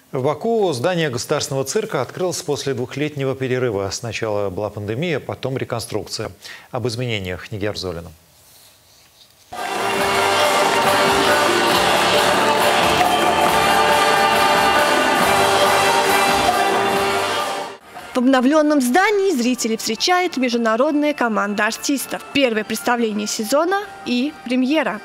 В Баку здание государственного цирка открылось после двухлетнего перерыва. Сначала была пандемия, потом реконструкция. Об изменениях Нигер Золина. В обновленном здании зрители встречают международная команда артистов, первое представление сезона и премьера.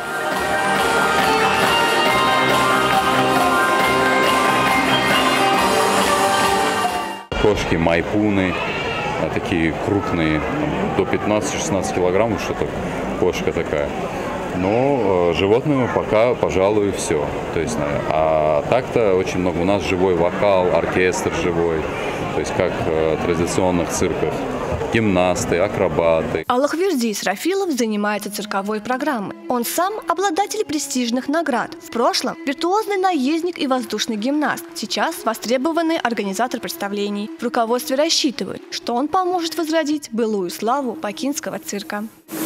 Кошки, майпуны, такие крупные, до 15-16 килограммов, что-то кошка такая. Но животными пока, пожалуй, все. То есть, а так-то очень много. У нас живой вокал, оркестр живой. То есть как в традиционных цирках. Гимнасты, акробаты. Аллахверди Исрафилов занимается цирковой программой. Он сам обладатель престижных наград. В прошлом виртуозный наездник и воздушный гимнаст. Сейчас востребованный организатор представлений. В руководстве рассчитывают, что он поможет возродить былую славу бакинского цирка.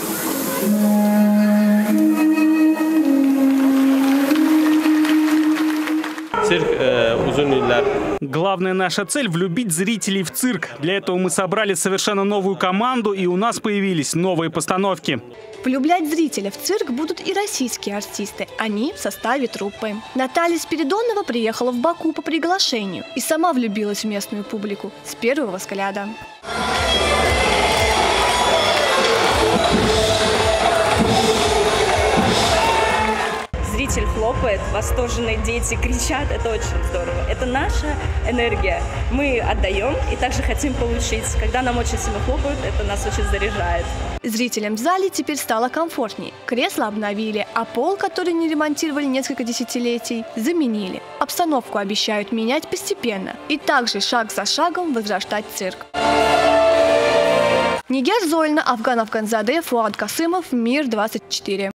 Главная наша цель – влюбить зрителей в цирк. Для этого мы собрали совершенно новую команду, и у нас появились новые постановки. Влюблять зрителя в цирк будут и российские артисты. Они в составе труппы. Наталья Спиридонова приехала в Баку по приглашению и сама влюбилась в местную публику с первого взгляда. Зритель хлопает, восторженные дети кричат, это очень здорово. Это наша энергия. Мы отдаем и также хотим получить. Когда нам очень сильно хлопают, это нас очень заряжает. Зрителям в зале теперь стало комфортнее. Кресла обновили, а пол, который не ремонтировали несколько десятилетий, заменили. Обстановку обещают менять постепенно и также шаг за шагом возрождать цирк. Нигер Золина, Афган Афганзаде, Фуад Касымов, Мир 24.